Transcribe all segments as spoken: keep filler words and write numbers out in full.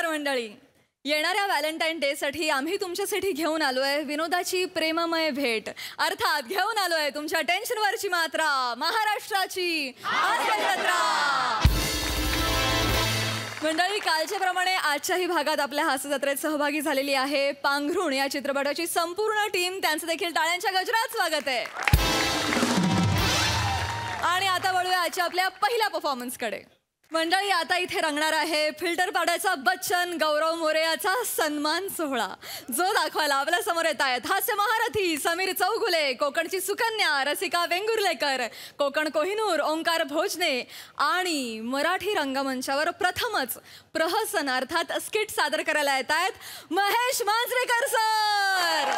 मंडळी, येणाऱ्या Valentine day साठी आम्ही तुमच्यासाठी घेऊन आलोय विनोदाची प्रेममय भेट. अर्थात घेऊन आलोय तुमच्या टेन्शनवरची मात्रा, महाराष्ट्राची हास्यजत्रा. मंडळी, कालच्या प्रमाणे आजच्याही भागात आपल्या हास्यजत्रेत सहभागी झालेली आहे पांघरुण या चित्रपटाची संपूर्ण टीम. त्यांचं देखील टाळ्यांच्या गजरात स्वागत आहे. आणि आता वळूया आजच्या आपल्या पहिल्या परफॉर्मन्सकडे. मंडळी, आता इथे रंगणार आहे फिल्टर पाड्याचा बच्चन गौरव मोरे याचा सन्मान सोहळा, जो दाखवायला आपल्या समोर येत आहेत हास्य महारथी समीर चौगुले, कोकणची सुकन्या रसिका वेंगुर्लेकर, कोकण कोहिनूर ओंकार भोजने आणि मराठी रंगमंचावर प्रथमच प्रहसन अर्थात स्किट सादर करायला येत आहेत Mahesh Manjrekar sir.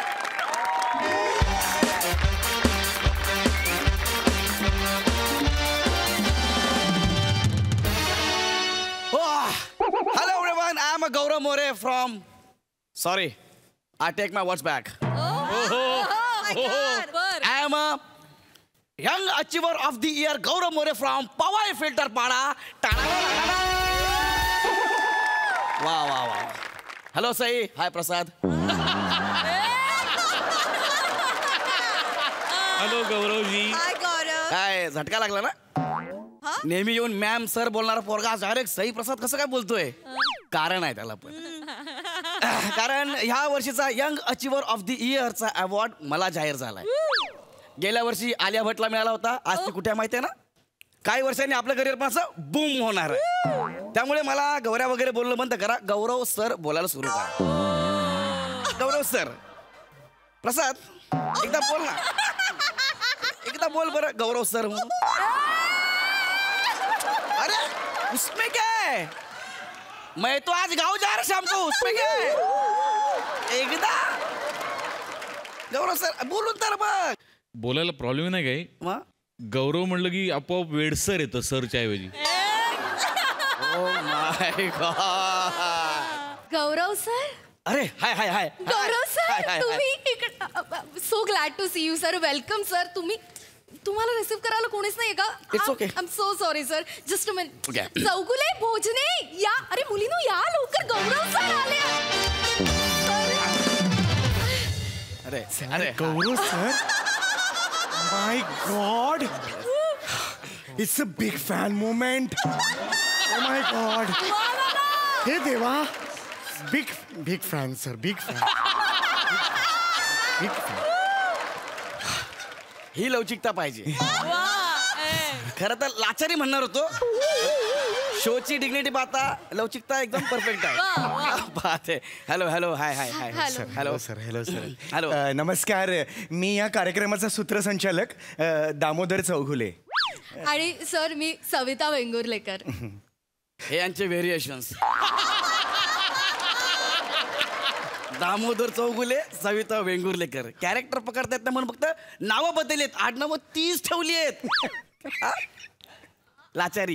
Hello everyone, I am a Gaurav More from. Sorry, I take my words back. Oh, oh, my God. I am a young achiever of the year, Gaurav More from Powai Filter Pada. Wow, wow, wow. Hello, Sai. Hi, Prasad. Hello, Gaurav ji. Hi, Gaurav. काय झटका लागला ना? नेहमी येऊन ma'am sir बोलणारा पोरगा direct Sai प्रसाद कसं काय बोलतोय? कारण आहे त्याला पण. कारण ह्या वर्षीचा यंग अचिव्हर ऑफ द इयरचा अवॉर्ड मला जाहीर झालाय. गेल्या वर्षी आलिया भट्टला मिळाला होता, आज ती कुठे माहिती आहे ना? काही वर्षांनी आपलं करिअर पण असं बूम होणार आहे. त्यामुळे मला गौऱ्या वगैरे बोलणं बंद करा, गौरव सर बोलायला सुरू करा. गौरव सर. प्रसाद एकदा बोल ना, एकदा बोल बरं गौरव सर म्हणून. अरे उसमें क्या है, मैं तो आज गाँव जा रहा शाम को, उसमें क्या है? एकदा गौरव सर बोलून तर बघ. बोलायला प्रॉब्लेम नाही काही. मग गौरव म्हणलं की आपोआप वेडसर येतं सरच्या ऐवजी. Oh my god. Gaurav sir. अरे hi hi hi Gaurav sir, तुम्ही so glad to see you sir. Welcome sir. तुम्ही तुम्हाला रिसीव्ह करायला कोणीच नाहीये का? It's okay. I am so sorry sir. Just a minute. Okay. Chougule Bhojane या. अरे मुलीनो या लवकर, गौरव सर आले. अरे अरे Gaurav sir. My god, it's a big fan moment. Oh my god. हे देवा. Big big fan sir, big fan. Big fan. ही लवचिकता पाहिजे. खरं तर लाचारी म्हणणार होतो. शोची डिग्निटी पाहता लवचिकता एकदम परफेक्ट आहे. बात आहे. Hello hello hi hi hi Hello. Hello sir. Hello sir. Hello. अ, नमस्कार. मी या कार्यक्रमाचा सूत्रसंचालक अ, दामोदर चौगुले. आणि सर मी सविता वेंगुर्लेकर. हे यांचे व्हेरिएशन्स. दामोदर चौगुले, सविता वेंगुर्लेकर. कॅरेक्टर पकडतायत ना म्हणून फक्त नावं बदललेत, आडनावं तीच ठेवली आहेत. लाचारी.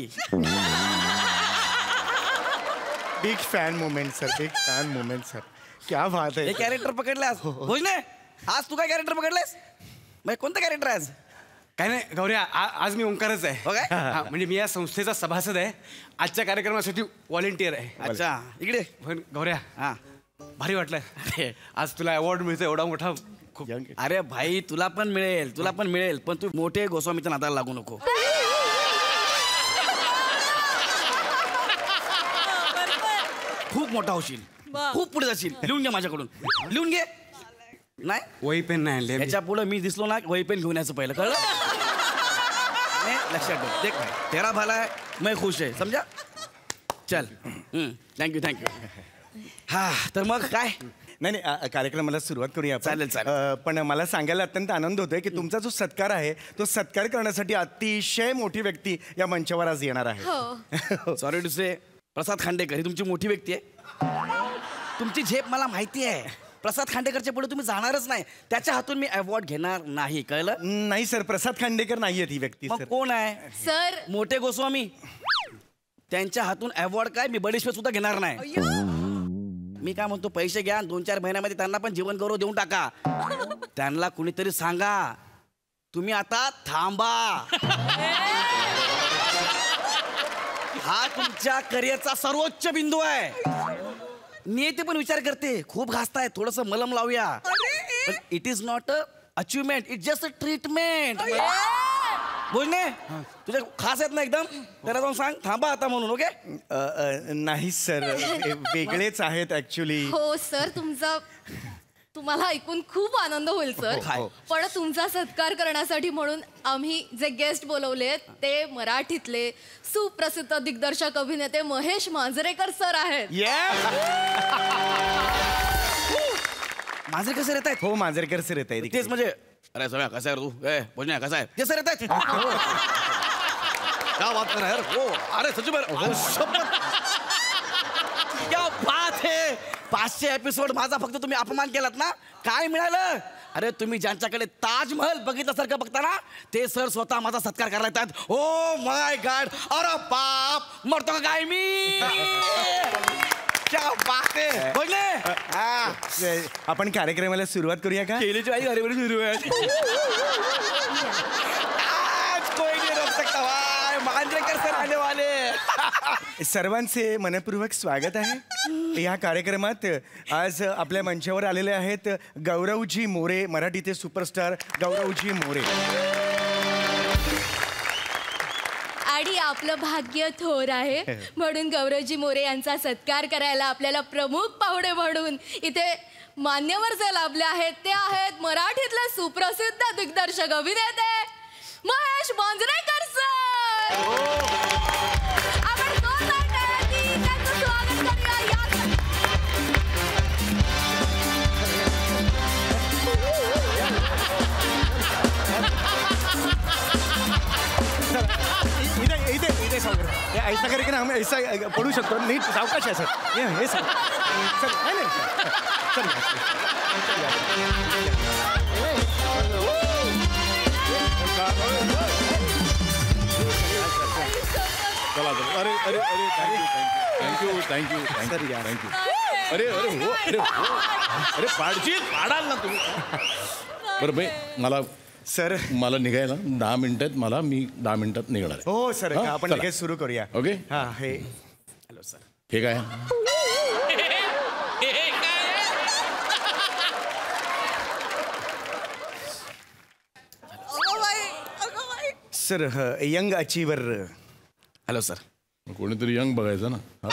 Big fan moment sir, big fan moment sir. क्या बात हे आहे. कॅरेक्टर पकडले आज. भोजने, आज तू काय कॅरेक्टर पकडलेस? मग कोणतं कॅरेक्टर आज? काय नाही गौऱ्या, आ- आज मी ओंकारच आहे. हो काय? हा, म्हणजे मी या संस्थेचा सभासद आहे. आजच्या कार्यक्रमासाठी व्हॉलेंटियर आहे. अच्छा इकडे. पण गौऱ्या, हा भारी वाटलं अरे आज तुला अवॉर्ड मिळतो एवढा मोठा. खूप अरे भाई, तुला पण मिळेल, तुला पण मिळेल, पण तू मोठे गोस्वामीच्या नादाला लागू नको. खूप मोठा होशील, खूप पुढे जाशील. लिहून घे माझ्याकडून, लिहून घे. नाही वही पेन नाही आणले. याच्या पुढे मी दिसलो ना, वही पेन घेऊन यायचं पहिलं, कळलं? नाही, लक्षात ठेव. देख भाई, तेरा भला है, मैं खुश आहे, समजा. चल, थँक्यू थँक्यू. हा तर मग काय? नाही नाही, अ, कार्यक्रमाला सुरुवात करूया आपण. चालेल, चालेल. अ, पण मला सांगायला अत्यंत आनंद होतोय की तुमचा जो सत्कार आहे तो सत्कार करण्यासाठी अतिशय मोठी व्यक्ती या मंचावर आज येणार आहे. हो. Sorry to say, Prasad Khandekar ही तुमची मोठी व्यक्ती आहे. तुमची झेप मला माहिती आहे. प्रसाद खांडेकरच्या पुढे तुम्ही जाणारच नाही. त्याच्या हातून मी अवॉर्ड घेणार नाही, कळलं? नाही सर, प्रसाद खांडेकर नाही आहेत ही व्यक्ती मग सर. कोण आहे? सर मोठे गोस्वामी. त्यांच्या हातून अवॉर्ड काय मी बडीशेप सुद्धा घेणार नाही. मी काय म्हणतो, पैसे घ्या, दोन चार महिन्यामध्ये त्यांना पण जीवन गौरव देऊन टाका. त्यांना कुणीतरी सांगा तुम्ही आता थांबा. हा तुमच्या करिअरचा सर्वोच्च बिंदू आहे. नियती पण विचार करते खूप घासताय थोडस मलम लावूया पण it is not a achievement it just a treatment बोलणे तुझ्या खास आहेत ना एकदम त्याला जाऊन सांग थांबा आता म्हणून ओके अ, अ, नाही सर वेगळेच आहेत ऍक्च्युली. हो सर तुमचा तुम्हाला ऐकून खूप आनंद होईल सर हो. पण तुमचा सत्कार करण्यासाठी म्हणून आम्ही जे गेस्ट बोलवले ते मराठीतले सुप्रसिद्ध दिग्दर्शक अभिनेते महेश मांजरेकर सर आहेत. माझे कसे येत आहेत हो मांजरेकर सर येत आहेत. तेच म्हणजे अरे सगळ्या कसा आहे रे तू ए बोलण्या कसा आहे ते सर येत आहेत क्या बात कर रहा है यार? हो अरे सचिन भाई, शपथ क्या बात है पाचशे एपिसोड माझा फक्त तुम्ही अपमान केलात ना काय मिळालं अरे तुम्ही ज्यांच्याकडे ताजमहल बघितल्यासारखं बघता ना ते सर स्वतः माझा सत्कार करायला येतात ओ माय गॉड अरे बाप मरतो का काय मी क्या बात है बोलले अ, आपण कार्यक्रमाला सुरुवात करूया का? केलीची आई घरी सुरू आहे आज कोई नहीं रोक सकता भाई मांजरेकर सर आने वाले सर्वांचे मनपूर्वक स्वागत आहे या कार्यक्रमात. आज आपल्या मंचावर आलेले आहेत गौरवजी मोरे मराठीचे सुपरस्टार गौरवजी मोरे. आणि आपलं भाग्य थोर आहे म्हणून गौरवजी मोरे यांचा सत्कार करायला आपल्याला प्रमुख पाहुणे म्हणून इथे मान्यवर जे लाभले आहेत ते आहेत मराठीतले सुप्रसिद्ध दिग्दर्शक अभिनेते महेश मांजरेकर सर. आपण जोरदार टाळ्यांनी त्यांचं स्वागत करूया. या इथे इथे इथे सावकाश. हे ऐसा करे की ना आम्ही ऐसा पडू शकतो नीट सावकाश आहे सर. हे हे सर सर नाही नाही सर सर चला चला. अरे अरे अरे thank you thank you thank you thank you thank you अरे अरे हो अरे हो अरे पाडशील पाडाल ना तुम्ही बरं बाई मला सर मला निघायला दहा मिनिटात मला मी दहा मिनिटात निघणार आहे. हो सर हा, आपण चला. लगेच सुरू करूया. ओके हा हे हॅलो सर हे काय sir young achiever. Hello sir कोणीतरी यंग बघायचं ना हा.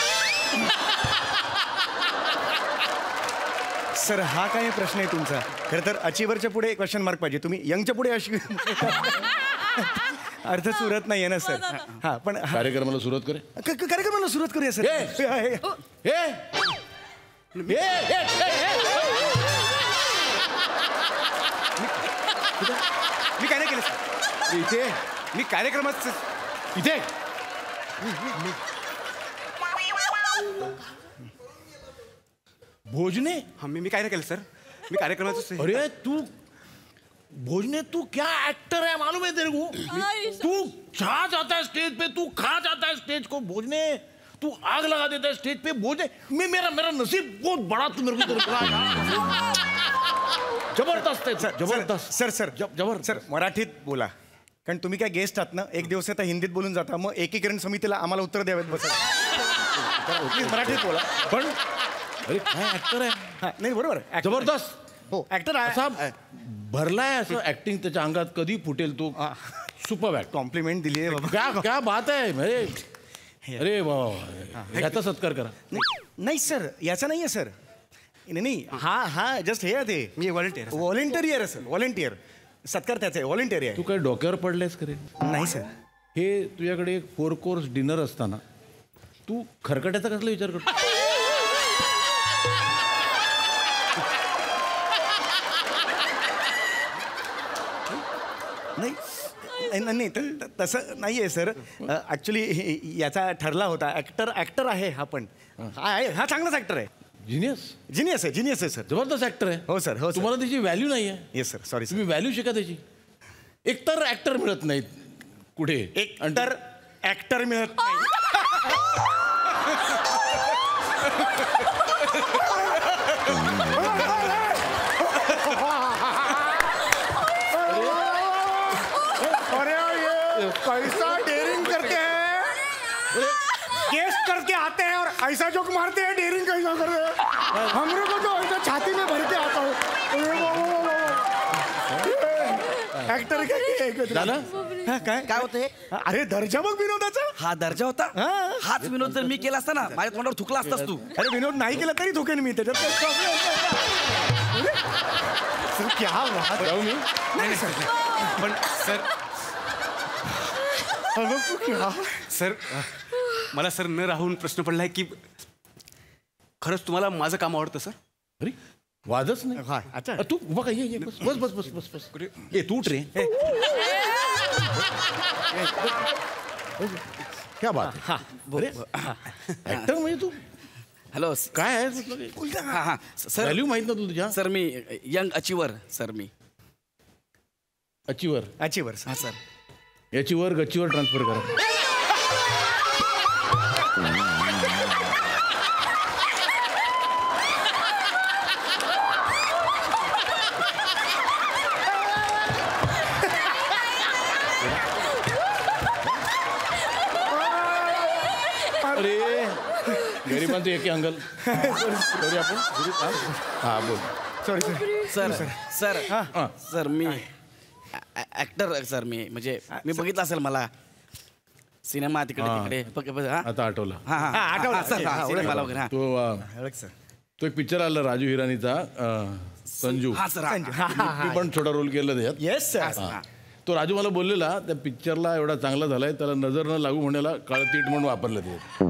सर हा काय प्रश्न आहे तुमचा. खरं तर अचीवरच्या पुढे क्वेश्चन मार्क पाहिजे तुम्ही यंगच्या पुढे अशी अर्थ सुरत नाहीये ना सर. हा पण हा- कार्यक्रमाला सुरुवात करे क- क- कार्यक्रमाला सुरुवात करूया सर. ये. हे- हे- हे हे, हे, हे, हे. मी काय नाही केलं सर. इथे मी कार्यक्रमात इथे भोजने हा मी मी काय नाही केलं सर. मी कार्यक्रमात अरे तू भोजने तू क्या एक्टर है मालूम है तेरे को तू छा जाता है स्टेज पे तू खा जाता है स्टेज को भोजने तू आग लगा देता है स्टेज पे भोजने मैं मेरा मेरा नसीब बहुत बड़ा तू मेरे को तो लगा यार जबरदस्त है सर जबरदस्त सर सर जब- जबरदस्त. सर मराठीत बोला कारण तुम्ही काय गेस्ट आहात ना एक दिवस आता हिंदीत बोलून जाता मग एकीकरण समितीला आम्हाला उत्तर द्यावेत बसा. प्लीज मराठीत बोला. पण अरे काय ऍक्टर आहे हा नाही बरोबर actor. जबरदस्त हो ऍक्टर आहे. असा भरलाय असं ऍक्टिंग त्याच्या अंगात कधी फुटेल तो सुपर ऍक्ट कॉम्प्लिमेंट दिली आहे बाबा. क्या क्या बात आहे अरे अरे वा याचा सत्कार करा नाही- नाही सर याचा नाही आहे सर. नाही नाही हा हा जस्ट हे आहे ते मी व्हॉलंटियर व्हॉलेंटरी आहे सर व्हॉलेंटियर सत्कार त्याचा आहे व्हॉलेंटिअर तू काय डोक्यावर पडलेस करे आहे नाही सर. हे तुझ्याकडे एक फोर कोर्स डिनर असताना तू खरकट्याचा कसला विचार करतो नाही नाही नाही, त- त- तसं नाही आहे सर. ॲक्च्युली याचा ठरला होता ॲक्टर ॲक्टर आहे हा पण हा आहे हा चांगलाच ॲक्टर आहे. जिनियस जिनियस आहे जिनियस आहे सर. जबरदस्त ऍक्टर आहे हो सर हो सर. तुम्हाला त्याची व्हॅल्यू नाही आहे येस सर सॉरी सर. तुम्ही व्हॅल्यू शिका त्याची एकतर ऍक्टर मिळत नाहीत कुठे एक तर ॲक्टर मिळत नाही. अरे ये कैसा डेअरिंग करते हैं. केस करके आते हैं और ऐसा जोक मारते हैं, डेयरिंग कैसा कर रहे हैं, हमरे को तो ऐसा छाती में भर के आता हूँ। ऍक्टर झालं? काय काय होते अरे दर्जा बघ विनोदाचा. हा दर्जा होता हा. हाच विनोद जर मी केला असता ना माझ्या तोंडावर थुकला असतास तू. अरे विनोद नाही केला तरी धोकेन मी त्याच्यात काही problem नाही. सर क्या बात. जाऊ मी नाही सर पण सर अगं तू क्या. सर मला सर न राहून प्रश्न पडलाय की खरंच तुम्हाला माझं काम आवडतं सर. अरे वादच नाही. हा, अच्छा. अ, तू उभा काय ये ये, बस बस बस बस बस बस ए तू उठ रे. क्या बात आहे. हा अरे ऍक्टर म्हणजे तू हॅलो काय आहे हा हा सर व्हॅल्यू माहित ना तू तुझ्या. सर मी यंग अचिवर सर मी. अचीवर अचिवर हा सर. याची वर गच्चीवर ट्रान्सफर करा. अरे गरिबांचं एके अंगल करूया आपण. हा बोल. Sorry sir. सर सर हा. सर मी ऍक्टर सर मी म्हणजे मी बघितलं असेल मला सिनेमा तिकडे हा. तिकडे बघ- बघ- हा आता आठवलं. हा हा हा, आठवलं. हा, सर हा, सिनेमाला वगैरे हा. तो अ, ओळख सर. तो एक पिक्चर आला राजू हिरानीचा अ, संजू. हा सर हा, हा. मी पण छोटा रोल केला त्याच्यात. Yes sir. हा. तो राजू मला बोललेला त्या पिक्चरला एवढा चांगला झालाय त्याला नजर न लागू म्हणायला काळं तीट म्हणून वापरलं ते.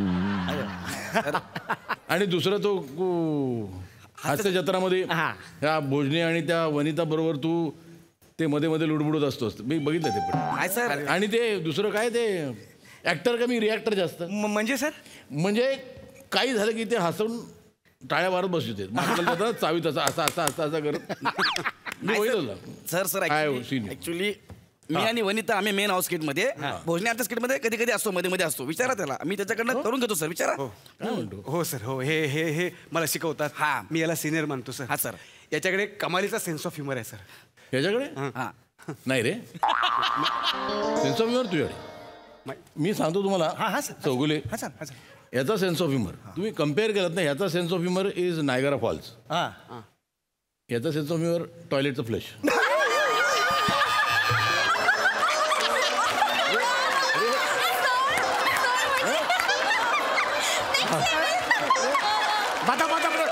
आणि दुसरं तो कु- हास्य जत्रामध्ये हा. ह्या भोजने आणि त्या वनिता बरोबर तू ते मध्ये मध्ये लुडबुडत असतोस. मी बघितलं ते पण. काय सर आणि ते दुसरं काय ते ऍक्टर कमी रिॲक्टर जास्त. म- म्हणजे सर म्हणजे काही झालं की ते हसून टाळ्या मारत बसते. मागचं चावीत असा असा असा असा असा करत मी बघितलं. सर सर काय हो, scene? ऍक्च्युली मी आणि वनिता आम्ही मेन हाऊस किट मध्ये भोजने आमच्या स्किट मध्ये कधी कधी असतो मध्ये मध्ये असतो. विचारा त्याला मी त्याच्याकडनं करून घेतो सर. विचारा काय म्हणतो. हो सर हो हे हे हे मला शिकवतात. हा. मी याला सिनियर मानतो सर. हा सर. याच्याकडे कमालीचा सेन्स ऑफ ह्युमर आहे सर. ह्याच्याकडे हा नाही रे सेन्स ऑफ ह्युमर तुझ्याकडे. मी सांगतो तुम्हाला हा, हा, सर. चौगुले हा सर हा सर. याचा सेन्स ऑफ ह्युमर तुम्ही कम्पेअर केलात ना. ह्याचा sense of humour is Niagara Falls. हा याचा सेन्स ऑफ ह्युमर टॉयलेटचं फ्लश. बाता बाता बाता.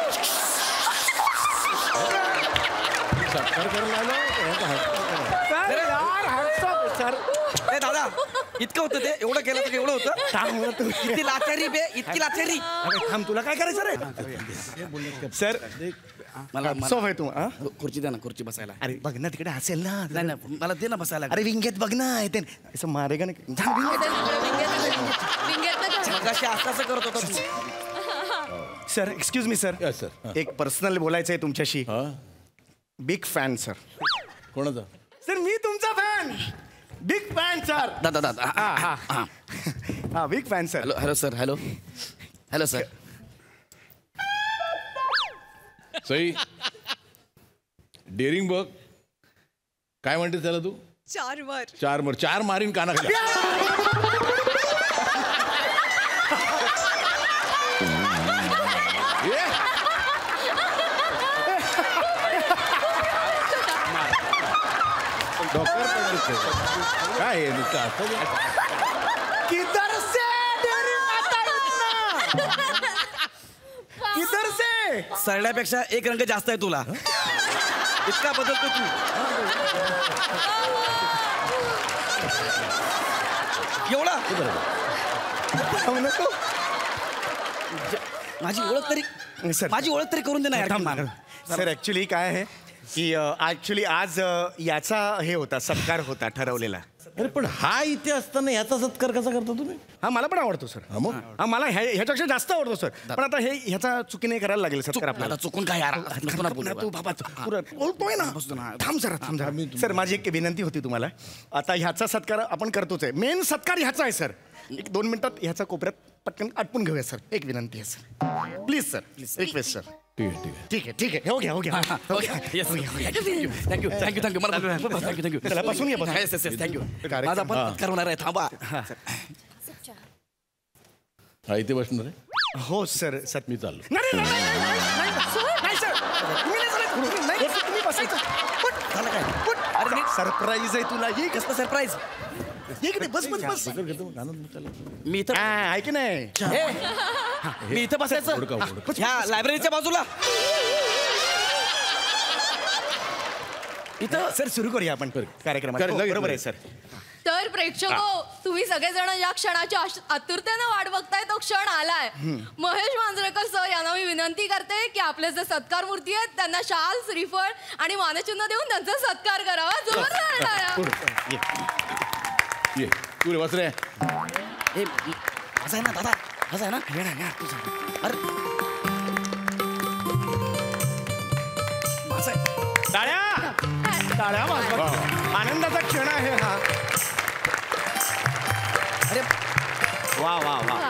सत्कार करायला आलो. सर यार हॅट्सऑफ सर. ए दादा इतकं होतं ते एवढं केलं तर एवढं होतं. काय म्हणत तू. इतकी लाचारी बे इतकी लाचारी. अरे थांब तुला काय करायचं रे. सर मला हॅट्सऑफ आहे तू. हा? मला- खुर्ची द्या ना खुर्ची बसायला. अरे बघ ना तिकडे हसेल ना. नाही नाही मला दे ना बसायला. अरे विंगेत बघ ना येते असं मारेगा ना. थांब, विंगेत. मगाशी असं असं करत होता तू. Sir excuse me sir. Yes, sir. हा. एक पर्सनल बोलायचं आहे तुमच्याशी. हा बिग फॅन सर. कोणाचा. सर मी तुमचा फॅन. Big fan sir. दादा दादा हा, हा, हा. हा big fan sir. Hello hello sir hello hello sir. Sai daring बघ काय म्हणते त्याला तू. चार वर चार मर चार मारीन कानाखाली. ए! डॉक्टर काय आहे नुसतं असं? किधर से डेअरिंग आता है ना? किधर से. सरण्यापेक्षा एक रंग जास्त आहे तुला. इतका बदलतो तू. एवढा थांब नको. माझी ओळख तरी सर. माझी ओळख तरी करून दे ना यार. थांब ना. सर ऍक्च्युली काय आहे की ऍक्च्युली आज अ, याचा हे होता सत्कार होता ठरवलेला. अरे पण हा इथे असताना याचा सत्कार कसा करता तुम्ही. हा मला पण आवडतो सर. हा मग हा मला ह्या- ह्याच्यापेक्षा जास्त आवडतो सर. पण आता हे ह्याचा चुकीने करायला लागेल सत्कार आता आपल्याला. चुकून काय यार नको ना बोलू. तू बाबा पुरा बोलतोय ना. बसतो ना. थांब सर थांब जरा. सर माझी एक विनंती होती तुम्हाला. आता ह्याचा सत्कार आपण करतोच आहे. मेन सत्कार ह्याचा आहे सर. एक दोन मिनिटात ह्याचा कोपऱ्यात पटकन आटपून घेऊया सर. एक विनंती आहे sir. Please sir request sir. ठीक आहे ठीक आहे. ठीक आहे ठीक आहे हो घ्या हो घ्या हो घ्या. थँक्यू थँक्यू थँक्यू मला थँक्यू थँक्यू चला, बसून घ्या, बसून. येस येस थँक्यू कार्यक्रम- माझा पण हा. सत्कार होणार आहे. थांबा हा इथे बसणार आहे हो सर सर मी चाललो नाही नाही, नाही, नाही, नाही, नाही, नाही, नाही, सर तुम्ही नाही चालत. तुम्ही- नाही, तुम्ही बसायचं. उठ. झालं काय उठ. अरे नीट सरप्राईज आहे तुला ये कसलं सरप्राईज ये इकडे बस बस बस मी इथं हा, ऐक नाही ए, मी इथं बसायचं हुडका, हुडका. ह्या लायब्ररीच्या बाजूला इथं सर सुरू करूया आपण कार्यक्रम कर, लगेच, बरोबर आहे लगेच. सर तर प्रेक्षको तुम्ही सगळेजण या क्षणाची आश- आतुरतेनं वाट बघताय तो क्षण आलाय महेश मांजरेकर सर यांना मी विनंती करते की आपले जे सत्कार मूर्ती आहेत त्यांना शाल श्रीफळ आणि मानचिन्ह देऊन त्यांचा सत्कार करावा जोरदार टाळ्या. ये तू रे वासरे ए माझा आहे ना दादा माझा आहे ना ये ना या तुझा अरे माझा आहे. टाळ्या टाळ्या वाजवा. आनंदाचा क्षण आहे हा अरे वा वा वा वा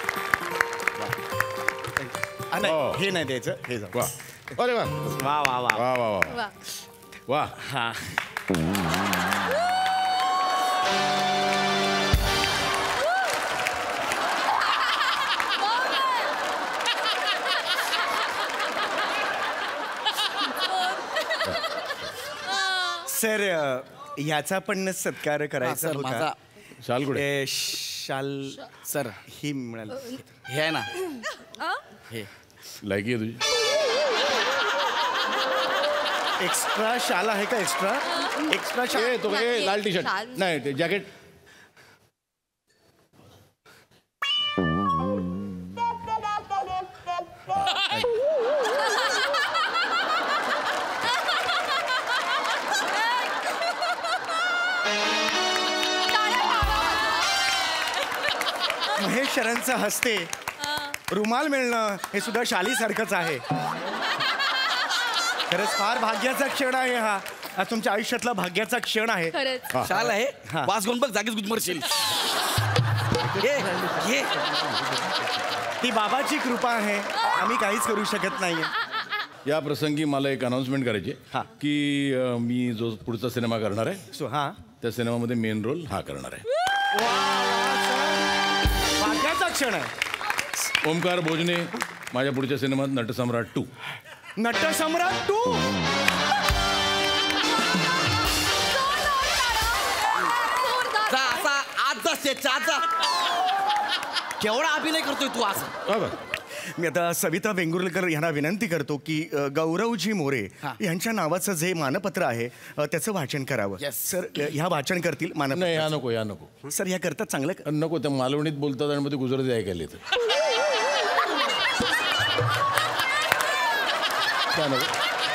आ, नाही, हो. हे नाही द्यायचं हे जाऊ. वा अरे वा वा वा वा वा वा वा वा. वा हा सर अ, ह्याचा पण सत्कार करायचा सर होता माझा शाल कुठे ए, शाल सर ही मिळाली हे आहे ना हे लायकी आहे तुझी एक्स्ट्रा शाल आहे का एक्स्ट्रा एक्स्ट्रा शाल ए तो ए लाल टी शर्ट शाल. नाही ते जॅकेट महेश शरणचं हस्ते रुमाल मिळणं हे सुद्धा शालीसारखंच आहे खरंच फार भाग्याचा क्षण आहे हा हा तुमच्या आयुष्यातला भाग्याचा क्षण आहे खरंच शाल आहे हा. वास घेऊन बघ जागीच गुदमरशील ये ये ती बाबाची कृपा आहे आम्ही काहीच करू शकत नाही या प्रसंगी मला एक अनाउन्समेंट करायची आहे हा. की अ, मी जो पुढचा सिनेमा करणार आहे सो हा त्या सिनेमामध्ये मेन रोल हा करणार आहे भाग्याचा क्षण आहे ओमकार भोजने माझ्या पुढच्या सिनेमात नटसम्राट टू नटसम्राट तू जा असा आज जा स्टेजच्या आज जा केवढा अभिनय करतोय तू आज मी आता सविता वेंगुर्लेकर यांना विनंती करतो की अ, गौरवजी मोरे हा. यांच्या नावाचं जे मानपत्र आहे अ, त्याचं वाचन करावं Yes. सर अ, ह्या वाचन करतील नाही मानपत्र हा नको या नको सर ह्या करतात चांगलं क- नको त्या मालवणीत बोलतात आणि मग ते गुजराती ऐकायला येतं त्या नको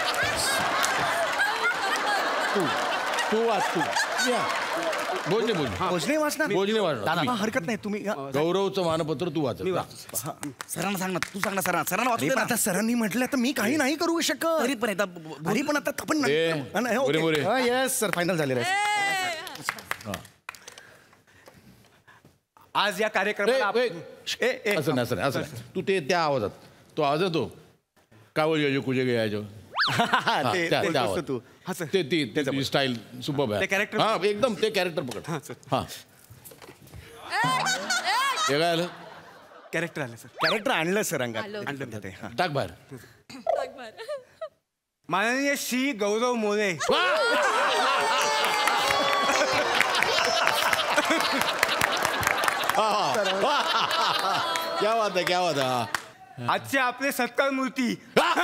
तू तू वाच तू या भोजने भोजने भोजने वाचणार भोजने वाचणार. हा, हरकत नाही तुम्ही हा. गौरवचं मानपत्र तू वाच सरांना सांग ना तू सांग ना सरांना सरांना अरे वाचू पण दे आता ना सरांनी म्हटलं तर मी काही नाही करू शकत तरी पण एकदा ब- ब- अरे पण आता आपण ए, More, More. Yes sir final झालेलं आहे आज या कार्यक्रमाला आप- ए, ए, असं नाही असं नाही असं नाही तू ते त्या आवाजात तो आवाज येतो काय बोल कुठे यायचो ते- ते बसतो तू ते ती त्याची स्टाईल सुपर ते character- हा एकदम ते कॅरेक्टर पकड हा हे काय आलं कॅरेक्टर आलं सर कॅरेक्टर आणलं सर अंगात आलं. आणलं ते हा. टाक बाहेर माननीय श्री गौरव मोरे क्या बात आहे क्या बात आहे आजचे आपले सत्कार मूर्ती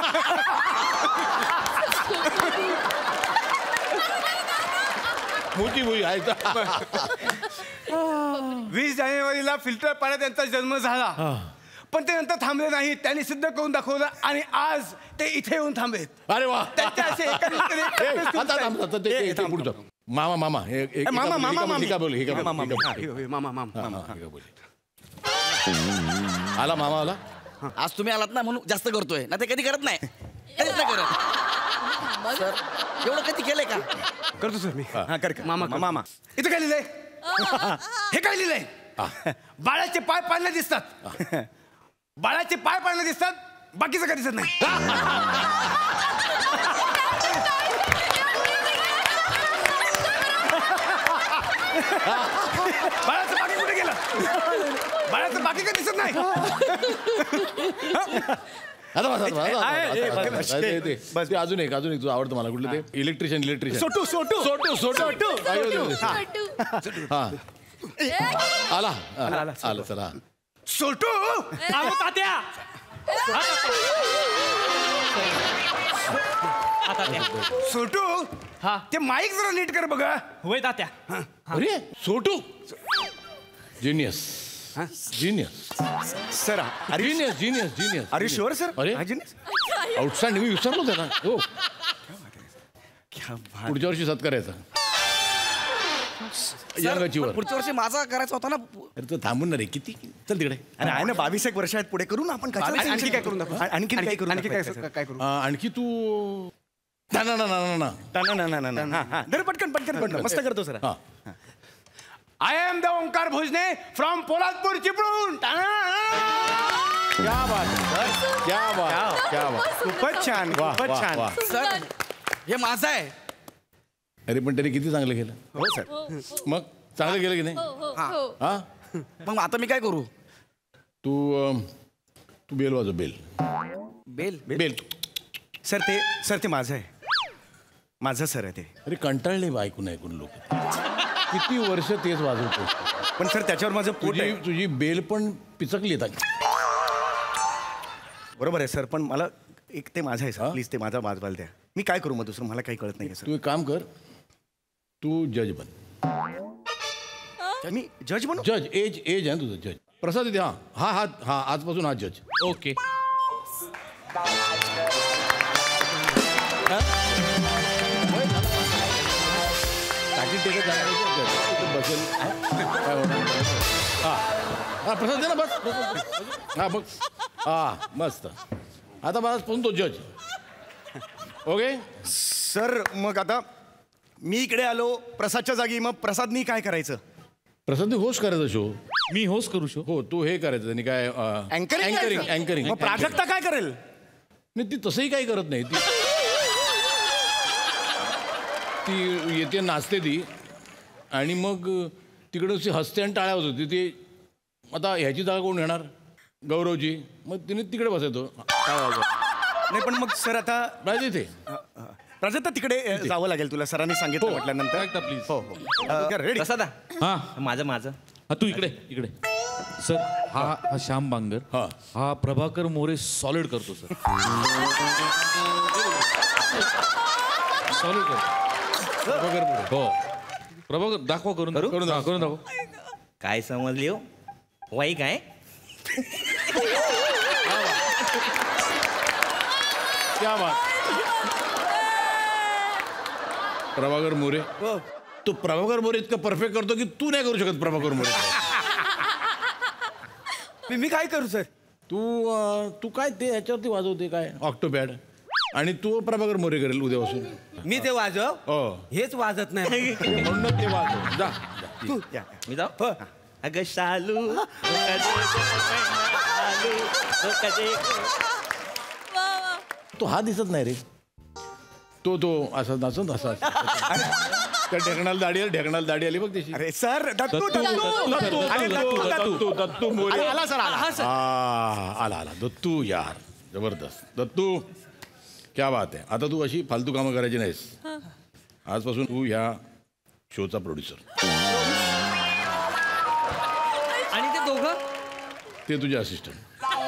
मोठी मुली आहे वीस जानेवारीला फिल्टर पाण्यात त्यांचा जन्म झाला पण ते नंतर थांबले नाही त्यांनी सिद्ध करून दाखवलं आणि आज ते इथे येऊन थांबलेत अरे वा त्यांच्या असे एकंदरीत ए, आता थांब, आता ते- ते- ते पुढचं. मामा मामा हे एक- ए, मामा, एका- मामा, एका- मामी. एका बोल, एका बोल, मामा, एका मामी. बोल. मामा मामा हा, हा, एका बोल. आला मामा आला आज तुम्ही आलात ना म्हणून जास्त करतोय ना ते कधी करत नाही कधीच नाही करत सर एवढं कधी केलंय का करतो सर मी हा कर कर. मामा, मामा मामा इथं काय लिहिलंय हे काय लिहिलंय बाळाचे पाय पाळणे दिसतात बाळाचे पाय पाळणे दिसतात बाकीचं काय दिसत नाही बाळाचं बाकी कुठे गेलं बाळाचं बाकी काय दिसत नाही नाही आता बस, आता बस, आता बस, आहे, आता हे, बस, बस, आता ते- ते- बस. ते अजून एक अजून एक तुझं आवडतं मला कुठलं ते इलेक्ट्रिशियन इलेक्ट्रिशियन सोटू सोटू सोटू सोटू सोटू. छोटू. हा आला आला आला चला सोटू तात्या सोटू हा. ते माईक जरा नीट कर बघा. होय तात्या अरे Sotu genius genius sir genius genius genius are you sure sir? अरे आउटस्टँडिंग मी विसरलो त्याला हो क्या बात. पुढच्या वर्षी सत्कारायचा सर, यंगाचीवर पण पुढच्या वर्षी माझा करायचा होता ना. अरे तो थांबून ना रे किती चल तिकडे अरे आहे ना बावीस एक वर्ष आहेत पुढे करू ना आपण. कशाला आणखी tension काय करून दाखवू? आ- आणखी काय करू आणखी काय दाखवायचं? काय करू? आ, आणखी तू ना ना ना ना ना ना ना, ना, ना, ना, ना, ना. हा, हा. धर पटकन पटकन पटकन मस्त करतो सर. हा I am the Omkar Bhojane from Poladpur Chiplun क्या बात है, क्या बात क्या बात खूपच छान वाह, खूपच वाह, छान. वाह. सर हे माझं आहे. अरे पण तरी किती चांगलं केलं हो सर. मग चांगलं केलं की नाही हो हो हो हा मग आता मी काय करू? तू अम, तू बेल वाजव बेल बेल बेल सर ते सर ते माझं आहे. माझं सर आहे ते. अरे कंटाळले बा ऐकून ऐकून लोक किती वर्ष तेच वाजवतो पण सर त्याच्यावर माझं पोट तुझी आहे. तुझी बेल पण पिचकली येतात बरोबर आहे सर पण मला एक ते माझं आहे सर हा? प्लीज ते माझा वाजवायला द्या. मी काय करू मग दुसरं मला काही कळत नाही सर. तू एक काम कर तू जज बन मी जज म्हणू. जज एज एज आहे ना तुझं जज प्रसाद इथे हा हा हा हा आजपासून हा जज ओके काठी टेकत जाणार बसेल काय होणार? हा हा प्रसाद दे ना बस बस. हा बघ हा मस्त आता मला पण तो जज ओके सर मग आता मी इकडे आलो प्रसादच्या जागी मग प्रसादनी काय करायचं? प्रसाद होस्ट करायचा शो मी होस्ट करू शकतो हो तू हे करायचं त्यांनी काय अँकरिंग अँकरिंग अँकरिंग मग प्राजक्ता काय करेल? नाही ती तसंही काही करत नाही ती ती येते नाचते ती आणि मग तिकडं ती हसते आणि टाळ्या होत होती ती आता ह्याची जागा कोण घेणार गौरवची मग तिने तिकडे बसायचो टाळ्या वाजवत. नाही पण मग सर आता राज इथे प्राजक्ता तिकडे अ, जावं लागेल तुला सरांनी सांगितलं म्हटल्यानंतर. प्लीज हो हो रेडी. प्रसादा हा माझं माझं हा तू इकडे इकडे सर हा हा श्याम बांगर हा. हा प्रभाकर मोरे सॉलिड करतो सर सॉलिड करतो प्रभाकर पुढे. हो प्रभाकर दाखवा करून करून दाखव करून दाखव काय समजली हो वाई काय क्या बात प्रभाकर मोरे तो प्रभाकर मोरे इतकं परफेक्ट करतो की तू नाही करू शकत प्रभाकर मोरे मी काय करू सर? तू अं, तू काय ते ह्याच्यावरती वाजवते काय ऑक्टोपॅड आणि तू प्रभाकर मोरे करेल उद्यापासून मी ते वाजव हो हेच वाजत नाही म्हणून ते वाजव जा जा. तू या. मी जाऊ अगं शालू शालू कधी तो हा दिसत नाही रे तो तो असा नाचत असा त्या ढेकणाला दाढी आली ढेकणाला दाढी आली बघ त्याची अरे सर दत्तू दत्तू, दत्तू दत्तू, अरे, दत्तू, दत्तू, दत्तू. दत्तू, दत्तू मोरे. आला सर आला. आ, आला आला दत्तू यार जबरदस्त दत्तू क्या बात आहे आता तू अशी फालतू कामं करायची नाहीस आजपासून तू ह्या शोचा प्रोड्युसर आणि ते दोघं ते तुझे असिस्टंट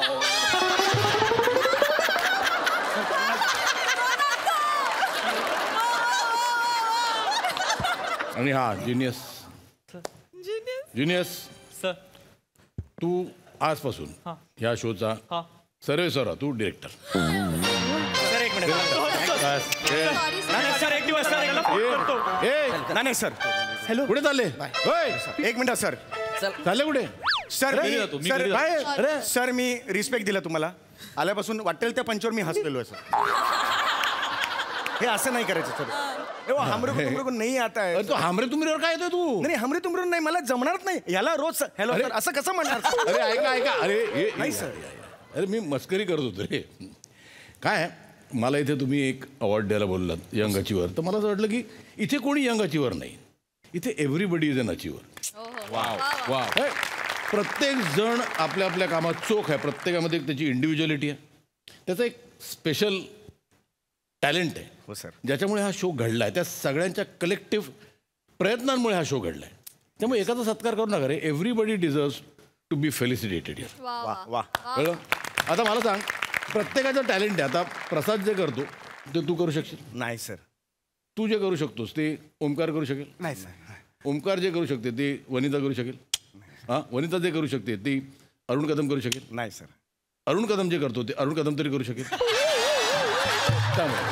आणि हा जिनियस जिनियस सर तू आजपासून ह्या शोचा सर्वे सर तू डिरेक्टर सर एक मिनिट सर एक दिवस नाही नाही सर हॅलो कुठे चालले होय एक मिनिट सर चालले कुठे सर घरी मी- जातो, मी सर घरी काय जातो. अरे सर मी रिस्पेक्ट दिला तुम्हाला आल्यापासून वाटेल त्या पंचवर मी हसलेलो आहे सर हे असं नाही करायचं सर ए, वो हमरे को तुमरे को नहीं आता है अरे तू हामरे तुमरीवर काय येतोय तू नाही हमरे तुमरे नाही मला जमणारच नाही याला रोज हॅलो अरे. सर असं कसं म्हणणार sir? अरे ऐका ऐका अरे हे- हे- नाही, या- सर. या- या. अरे मी मस्करी करत होतो रे काय आहे, मला इथे तुम्ही एक अवॉर्ड द्यायला बोललात यंग अचिव्हर तर मला असं वाटलं की इथे कोणी यंग अचिव्हर नाही इथे एव्हरीबडी इज अन अचिव्हर वा प्रत्येक जण आपल्या आपल्या कामात चोख आहे, प्रत्येकामध्ये एक त्याची इंडिव्हिज्युअलिटी आहे, त्याचं एक स्पेशल टॅलेंट आहे. हो सर. ज्याच्यामुळे हा शो घडला आहे, त्या सगळ्यांच्या कलेक्टिव्ह प्रयत्नांमुळे हा शो घडला आहे. त्यामुळे एकाचा सत्कार करू नका रे. Everybody deserves to be felicitated here. वा वा. कळलं? आता मला सांग, प्रत्येकाचं टॅलेंट आहे. आता प्रसाद जे करतो ते तू करू शकशील? नाही सर. तू जे करू शकतोस ते ओमकार करू शकेल? नाही सर. ओमकार जे करू शकते ते वनिता करू शकेल? हां, वनिता जे करू शकते ती अरुण कदम करू शकेल? नाही सर. अरुण कदम जे करतो ते अरुण कदम तरी करू शकेल? त्यामुळे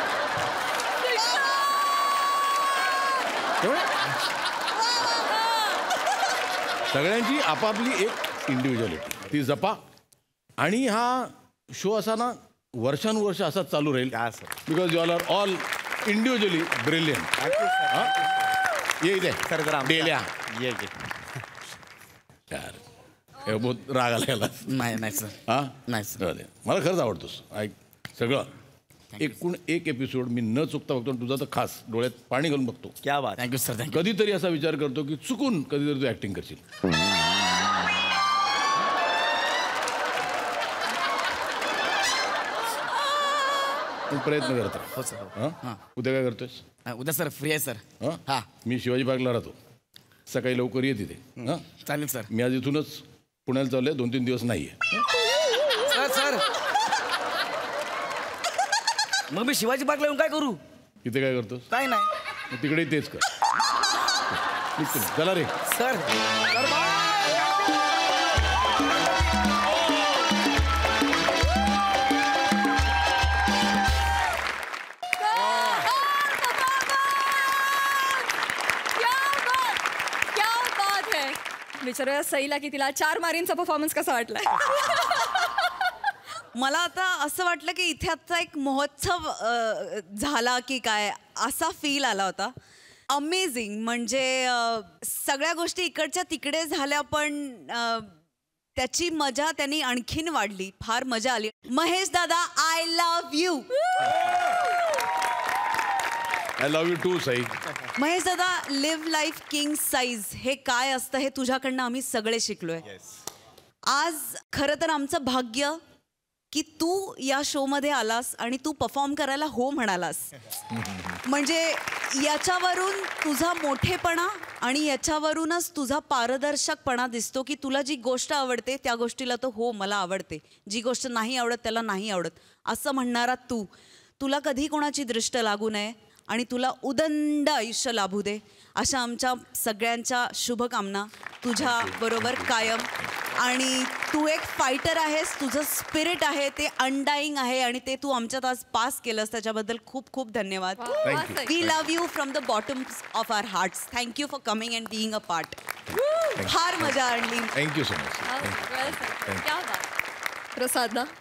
सगळ्यांची आपापली एक इंडिव्हिज्युअलिटी ती जपा. आणि हा शो असा ना वर्षानुवर्ष असाच चालू राहील. Because you all are all individually brilliant. ये इथे सर जरा डेल्या ये यार हे बहुत राग आला याला. नाही नाही सर. हां नाही सर. मला खरंच आवडतोस. ऐक सगळं एकूण एक एपिसोड मी न चुकता बघतो. तुझा तर खास डोळ्यात पाणी घालून बघतो. क्या बात. Thank you sir. थँक्यू. कधीतरी असा विचार करतो की चुकून कधीतरी तू ऍक्टिंग करशील. तू प्रयत्न करतो. हो सर. हां उद्या काय करतोयस? उद्या सर फ्री आहे सर. हां हां मी शिवाजी पार्कला राहतो. सकाळी लवकर ये तिथे. हां चालेल सर. मी आज इथूनच पुण्याला चाललोय. दोन तीन दिवस नाही आहे. सर सर मग मी शिवाजी पार्कला येऊन काय करू? तिथे काय करतोस? काय नाही. मग तिकडे तेच कर. निघतो. चला रे. Sir sir bye. विचारूया सईला की तिला चार मारींचा परफॉर्मन्स कसा वाटलाय. मला आता असं वाटलं की इथे आता एक महोत्सव अ, झाला की काय असा फील आला होता. अमेझिंग. म्हणजे अ, सगळ्या गोष्टी इकडच्या तिकडे झाल्या पण अ, त्याची मजा त्यांनी आणखीन वाढली. फार मजा आली. महेश दादा I love you. I love you too Sai. Mahesh दादा लिव्ह लाईफ किंग साईज हे काय असतं हे तुझ्याकडनं आम्ही सगळे शिकलोय. आज खरं तर आमचं भाग्य की तू या शोमध्ये आलास आणि तू परफॉर्म करायला हो म्हणालास. म्हणजे याच्यावरून तुझा मोठेपणा आणि याच्यावरूनच तुझा पारदर्शकपणा दिसतो की तुला जी गोष्ट आवडते त्या गोष्टीला तो हो मला आवडते, जी गोष्ट नाही आवडत त्याला नाही आवडत असं म्हणणारा तू. तुला कधी कोणाची दृष्ट लागू नये आणि तुला उदंड आयुष्य लाभू दे अशा आमच्या सगळ्यांच्या शुभकामना तुझ्या बरोबर कायम. आणि तू एक फायटर आहेस. तुझं स्पिरिट आहे ते अनडाईंग आहे आणि ते तू आमच्यात आज पास केलंस त्याच्याबद्दल खूप खूप धन्यवाद. We love you from the bottom of our hearts. Thank you for coming and being a part. फार मजा आणली. Thank you so much. प्रसाद ना.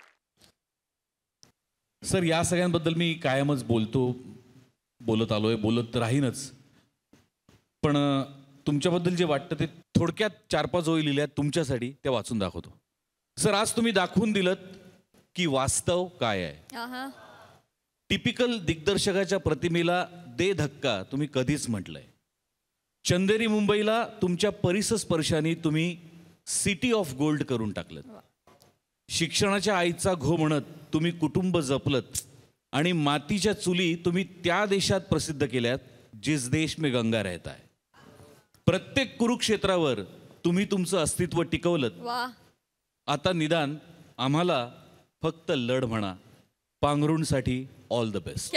सर या सगळ्यांबद्दल मी कायमच बोलतो, बोलत आलोय, बोलत राहीनच. पण अ, तुमच्याबद्दल जे वाटतं ते थोडक्यात चार पाच ओळी लिहिल्या तुमच्यासाठी त्या वाचून दाखवतो. सर आज तुम्ही दाखवून दिलत की वास्तव काय आहे. टिपिकल दिग्दर्शकाच्या प्रतिमेला दे धक्का तुम्ही कधीच म्हटलंय. चंदेरी मुंबईला तुमच्या परिसस्पर्शाने तुम्ही सिटी ऑफ गोल्ड करून टाकलं. शिक्षणाच्या आईचा घो म्हणत तुम्ही कुटुंब जपलत आणि मातीच्या चुली तुम्ही त्या देशात प्रसिद्ध केल्यात जिस देश में गंगा रहता है. प्रत्येक कुरुक्षेत्रावर तुम्ही तुमचं अस्तित्व टिकवलत. आता निदान आम्हाला फक्त लढ म्हणा. पांघरूणसाठी ऑल द बेस्ट.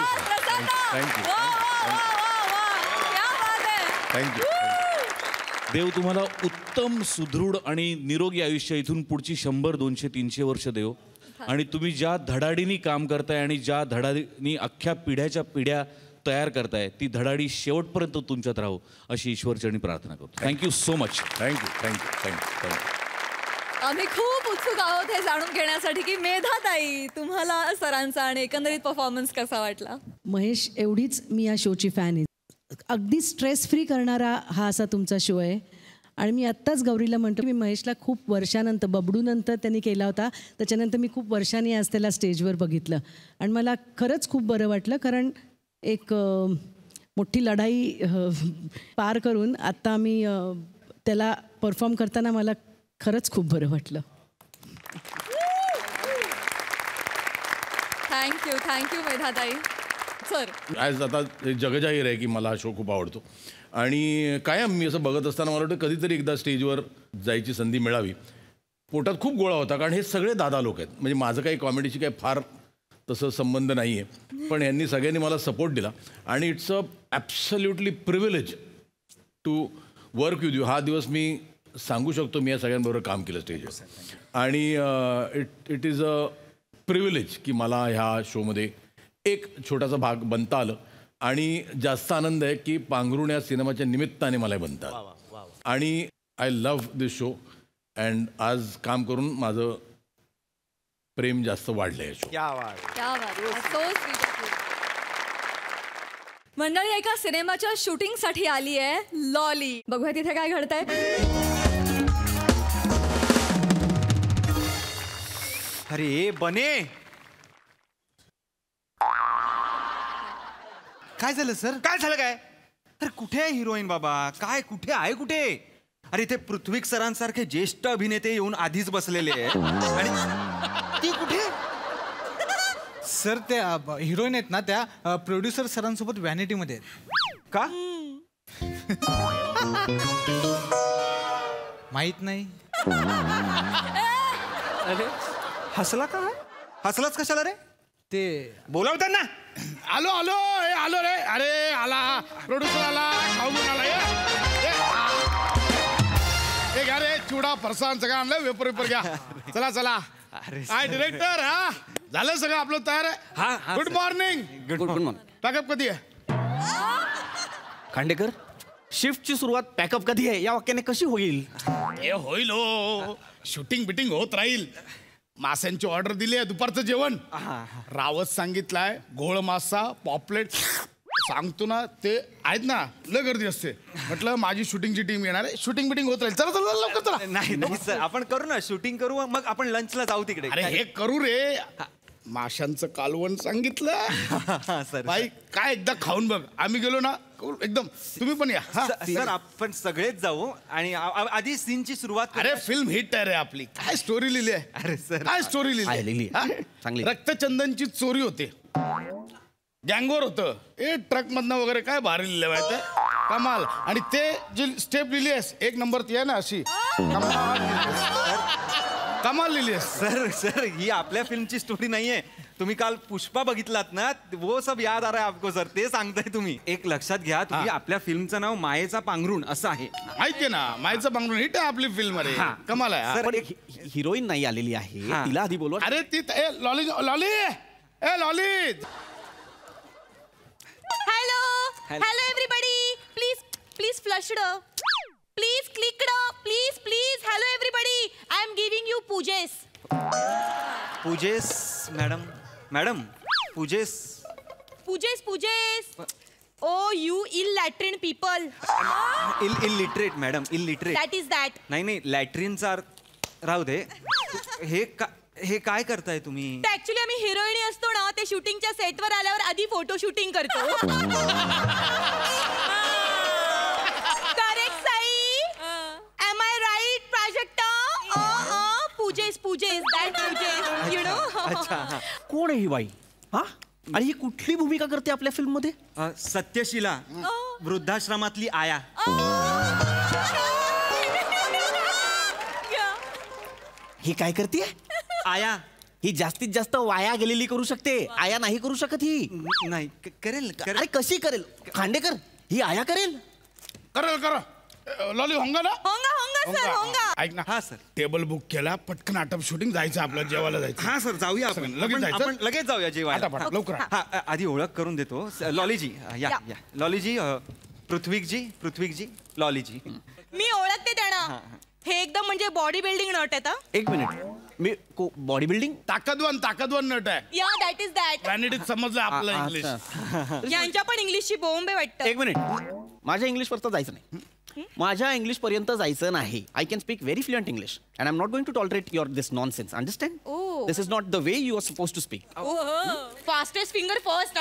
थँक्यू. देव तुम्हाला उत्तम सुदृढ आणि निरोगी आयुष्य इथून पुढची शंभर दोनशे तीनशे वर्ष देव. आणि तुम्ही ज्या धडाडीनी काम करताय आणि ज्या धडाडीनी अख्ख्या पिढ्याच्या पिढ्या तयार करताय ती धडाडी शेवटपर्यंत तुमच्यात राहू अशी ईश्वरचरणी प्रार्थना करतो. Thank you so much. Thank you thank you thank you thank you. आम्ही खूप उत्सुक आहोत हे जाणून घेण्यासाठी की मेधाताई तुम्हाला सरांचा आणि एकंदरीत परफॉर्मन्स कसा वाटला. महेश एवढीच मी या शोची फॅन आहे. अगदी स्ट्रेस फ्री करणारा हा असा तुमचा शो आहे. आणि मी आत्ताच गौरीला म्हणतो मी महेशला खूप वर्षानंतर बबडूनंतर त्यांनी केला होता त्याच्यानंतर मी खूप वर्षांनी आज त्याला स्टेजवर बघितलं आणि मला खरंच खूप बरं वाटलं. कारण एक मोठी लढाई पार करून आत्ता आम्ही त्याला परफॉर्म करताना मला खरंच खूप बरं वाटलं. Thank you thank you मेधाताई. सर आज आता एक जगजाहीर आहे की मला हा शो खूप आवडतो आणि कायम मी असं बघत असताना मला वाटतं कधीतरी एकदा स्टेजवर जायची संधी मिळावी. पोटात खूप गोळा होता कारण हे सगळे दादा लोक आहेत. म्हणजे माझं काही कॉमेडीशी काही फार तसं संबंध नाही आहे पण यांनी सगळ्यांनी मला सपोर्ट दिला आणि it's a absolutely privilege to work with you. हा दिवस मी सांगू शकतो मी या सगळ्यांबरोबर काम केलं स्टेजवर आणि it it is a privilege की मला ह्या शोमध्ये एक छोटासा भाग बनता आलं आणि जास्त आनंद आहे की पांघरुण या सिनेमाच्या निमित्ताने मला बनता आलं आणि I love this show and आज काम करून माझं प्रेम जास्त वाढलं आहे शो. मंडळी एका सिनेमाच्या शूटिंगसाठी आली आहे लॉली. बघूया तिथे काय घडतंय. अरे बने काय झालं सर? काय झालं काय? अरे कुठे आहे हिरोईन बाबा? काय कुठे आहे कुठे? अरे इथे पृथ्वीक सरांसारखे ज्येष्ठ अभिनेते येऊन आधीच बसलेले आहेत आणि ती कुठे? सर त्या हिरोईन आहेत ना त्या प्रोड्युसर सरांसोबत व्हॅनिटीमध्ये आहेत. का? माहित नाही. अरे हसला का? हसलाच कशाला रे? ते बोलावतात ना. आलो आलो हे आलो रे. अरे आला प्रोड्युसर आला खाऊन आला. हे घ्या रे चिवडा फरसाण सगळं आणलं. वेपर वेपर घ्या. चला चला. काय डिरेक्टर हा झालं सगळं आपलं तयार आहे. Good morning. Good good morning. Pack up कधी आहे? खांडेकर शिफ्टची सुरुवात पॅकअप कधी आहे या वाक्याने कशी होईल? हे होईल हो. शूटिंग बिटिंग होत राहील. माशांची ऑर्डर दिली आहे दुपारचं जेवण. रावत सांगितलंय घोळ मासा पॉपलेट सांगतो ना ते आहेत ना लय गर्दी असते. म्हटलं माझी शूटिंगची टीम येणार आहे. शूटिंग बिटिंग होत राहील. चला चला लवकर चला. नाही नाही सर आपण करू ना शूटिंग करू मग आपण लंचला जाऊ तिकडे. अरे हे करू रे. माशांचं कालवण सांगितलं सर. बाई काय एकदा खाऊन बघ. आम्ही गेलो ना एकदम. तुम्ही पण या. सर आपण सगळेच जाऊ आणि आधी सीनची सुरुवात. अरे फिल्म हिट आहे रे आपली. काय स्टोरी लिहिली आहे? अरे सर काय स्टोरी लिहिली चांगली. रक्तचंदनची चोरी होते. गँगवर होतं. ए ट्रक मधनं वगैरे काय भारी लिहिलं माहिती कमाल. आणि ते जी स्टेप लिहिली आहेस एक नंबर ती आहे ना अशी कमाल लिहिली आहेस. सर सर ही आपल्या फिल्मची स्टोरी नाहीये. तुम्ही काल पुष्पा बघितलात ना वो सब याद आ रहा है आपको सर. ते सांगताय तुम्ही. एक लक्षात घ्या तुम्ही आपल्या फिल्मचं नाव मायेचा पांघरुण असं आहे. माहितीये ना मायेचा पांघरुण हिट आहे आपली फिल्म. अरे कमाल आहे. पण हिरोईन नाही आलेली आहे तिला आधी बोलवा. अरे ती लॉली लॉली ए Lolly. Hello hello everybody. Please please flushed. Please clicked. Please please. Hello everybody. I am giving you पूजेस. पूजेस मॅडम मॅडम पूजेस पूजेस पूजेस. Oh you ill latrine people. Ill illiterate madam illiterate. That is that. नाही नाही लॅट्रिनचा राहू दे. हे का हे काय करताय तुम्ही? ऍक्च्युली आम्ही हिरोईनी असतो ना ते शूटिंगच्या सेटवर आल्यावर आधी फोटो शूटिंग करतो. Correct Sai? Am I right Prajakta? पूजेस पूजेस दॅट पूजेस यू नो. अच्छा कोण आहे ही बाई? हा आणि ही कुठली भूमिका करते आपल्या फिल्म मध्ये? सत्यशिला वृद्धाश्रमातली आया. ही काय करते? आया. ही जास्तीत जास्त वाया गेलेली करू शकते. आया नाही करू शकत ही. नाही करेल. अरे कशी करेल? खांडेकर ही आया करेल. करेल करा. लॉली होंगा ना? होंगा होंगा सर होंगा. ऐक ना. हा सर. टेबल बुक केला पटकन आटप शूटिंग जायचं आपलं जेवायला जायचं. हा सर जाऊया आपण. लगेच जायचं. आपण लगेच जाऊया जेवायला. पटापट लवकर. हा आधी ओळख करून देतो. लॉलीजी या या. लॉलीजी पृथ्वीकजी पृथ्वीकजी लॉलीजी. मी ओळखते त्यांना. हे एकदम म्हणजे बॉडी बिल्डिंग नट आहे. एक मिनिट मी बॉडी बिल्डिंग ताकदवान ताकदवान नट आहे. या दॅट इज दॅट. व्हॅनिटीत समजलं आपलं इंग्लिश. यांच्या पण इंग्लिशची बोंब आहे वाटतं. एक मिनिट माझ्या इंग्लिश पर्यंत जायचं नाही. माझ्या इंग्लिश पर्यंत जायचं नाही. I can speak very fluent English and I am not going to tolerate your this nonsense. Understand? This is not the way you are suppose to speak. Fastest finger first.